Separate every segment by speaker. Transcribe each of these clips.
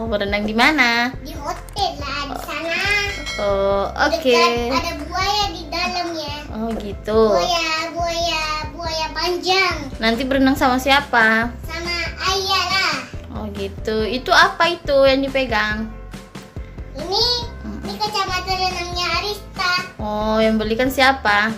Speaker 1: berenang di mana?
Speaker 2: Di hotel lah, di sana.
Speaker 1: Oh, oke.
Speaker 2: Ada buaya di dalamnya.
Speaker 1: Oh, gitu.
Speaker 2: Buaya panjang.
Speaker 1: Nanti berenang sama siapa?
Speaker 2: Sama ayah lah.
Speaker 1: Oh, gitu. Itu apa itu yang dipegang?
Speaker 2: Ini kacamata renangnya Arista.
Speaker 1: Oh, yang belikan siapa?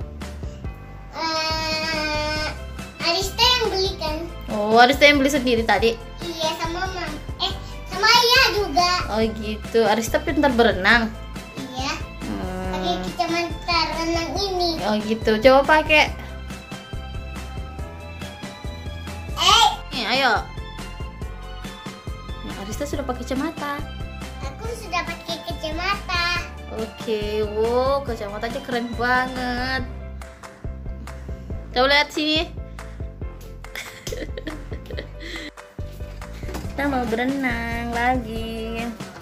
Speaker 2: Arista yang belikan.
Speaker 1: Oh, Arista yang beli sendiri tadi?
Speaker 2: Iya, sama mama. Sama ayah juga.
Speaker 1: Oh, gitu. Arista pintar berenang.
Speaker 2: Iya. Pakai kacamata renang ini.
Speaker 1: Oh, gitu. Coba pakai. Nih, ayo. Nah, Arista sudah pakai kacamata.
Speaker 2: Aku sudah pakai kacamata.
Speaker 1: Oke, wow, kacamatanya keren banget. Coba lihat sini. Kita mau berenang lagi.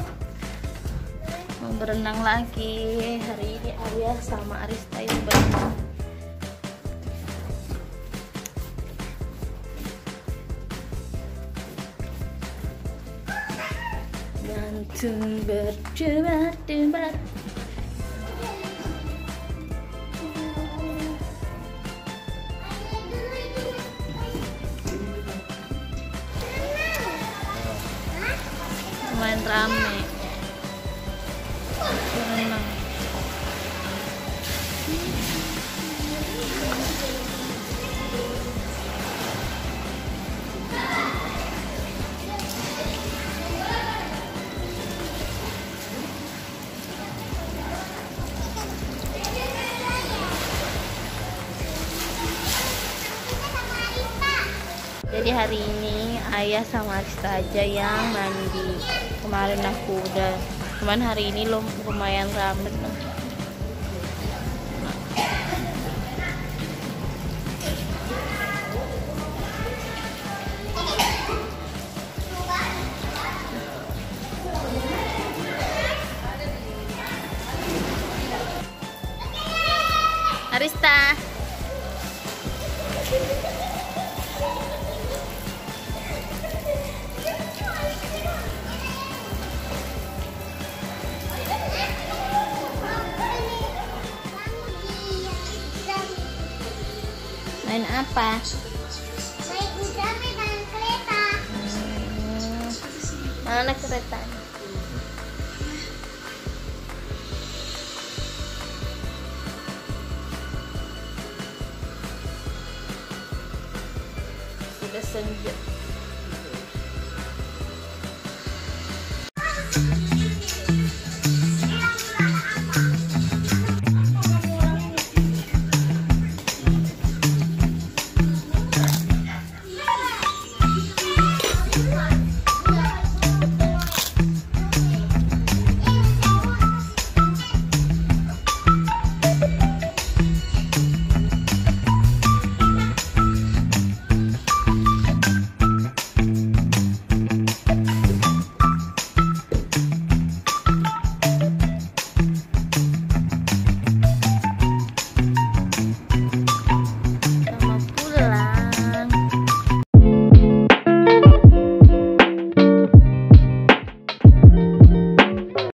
Speaker 1: Hari ini Ayah sama Arista ini berenang. Gantung berdebar-debar. Lumayan rame. Berenang. Jadi hari ini Ayah sama Arista aja yang mandi. Kemarin aku udah, cuman hari ini lumayan rame. Arista. Main apa?
Speaker 2: Naik kuda, naik kereta.
Speaker 1: Mana keretanya? Sudah senja.